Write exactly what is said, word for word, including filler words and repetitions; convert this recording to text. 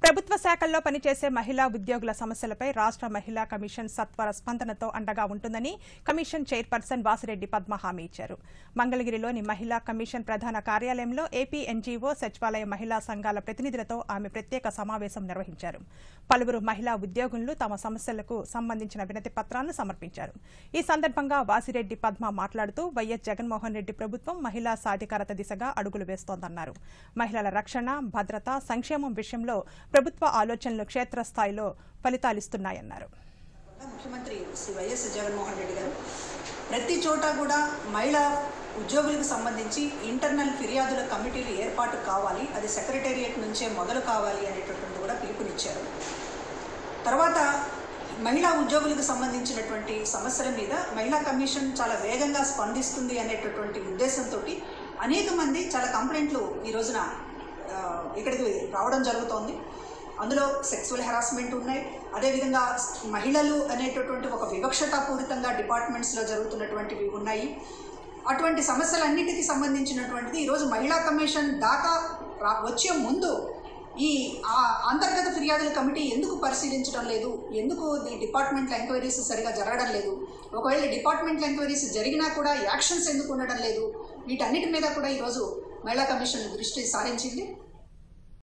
ప్రభుత్వ శాఖల్లో పనిచేసే మహిళా ఉద్యోగుల సమస్యలపై రాష్ట్ర మహిళా కమిషన్ సత్వర స్పందనతో అండగా ఉంటుందని కమిషన్ చైర్పర్సన్ వాసిరెడ్డి పద్మ హామీ ఇచ్చారు. మంగళగిరిలోని మహిళా కమిషన్ ప్రధాన కార్యాలయంలో ఏపీ ఎన్జీఓ సచివాలయ మహిళా సంఘాల ప్రతినిధులతో ఆమె ప్రత్యేక సమావేశం నిర్వహించారు. పలువురు మహిళా ఉద్యోగులు తమ సమస్యలకు సంబంధించిన వినతి పత్రాలను సమర్పించారు. ఈ సందర్భంగా వాసిరెడ్డి పద్మ మాట్లాడుతూ వైఎస్ జగన్మోహన్ రెడ్డి ప్రభుత్వం మహిళా సాధికారత దిశగా అడుగులు వేస్తోందన్నారు. మహిళల రక్షణ, భద్రత, సంక్షేమం విషయంలో ప్రభుత్వ ఆలోచనలు క్షేత్రస్థాయిలో ఫలితాలిస్తున్నాయన్నారు. ముఖ్యమంత్రి శ్రీ వైఎస్ జగన్మోహన్ రెడ్డి గారు ప్రతి చోట కూడా మహిళా ఉద్యోగులకు సంబంధించి ఇంటర్నల్ ఫిర్యాదుల కమిటీలు ఏర్పాటు కావాలి, అది సెక్రటేరియట్ నుంచే మొదలు కావాలి అనేటటువంటి కూడా పిలుపునిచ్చారు. తర్వాత మహిళా ఉద్యోగులకు సంబంధించినటువంటి సమస్యల మీద మహిళా కమిషన్ చాలా వేగంగా స్పందిస్తుంది అనేటటువంటి ఉద్దేశంతో అనేక మంది చాలా కంప్లైంట్లు ఈ రోజున ఇక్కడికి రావడం జరుగుతోంది. అందులో సెక్సువల్ హెరాస్మెంట్ ఉన్నాయి, అదేవిధంగా మహిళలు అనేటటువంటి ఒక వివక్షతాపూరితంగా డిపార్ట్మెంట్స్లో జరుగుతున్నటువంటివి ఉన్నాయి. అటువంటి సమస్యలన్నిటికీ సంబంధించినటువంటిది ఈరోజు మహిళా కమిషన్ దాకా వచ్చే ముందు ఈ అంతర్గత ఫిర్యాదుల కమిటీ ఎందుకు పరిశీలించడం లేదు, ఎందుకు ఈ డిపార్ట్మెంట్ల ఎంక్వైరీస్ సరిగా జరగడం లేదు, ఒకవేళ డిపార్ట్మెంట్ల ఎంక్వైరీస్ జరిగినా కూడా యాక్షన్స్ ఎందుకు ఉండడం లేదు, వీటన్నిటి మీద కూడా ఈరోజు మహిళా కమిషన్ దృష్టి సారించింది.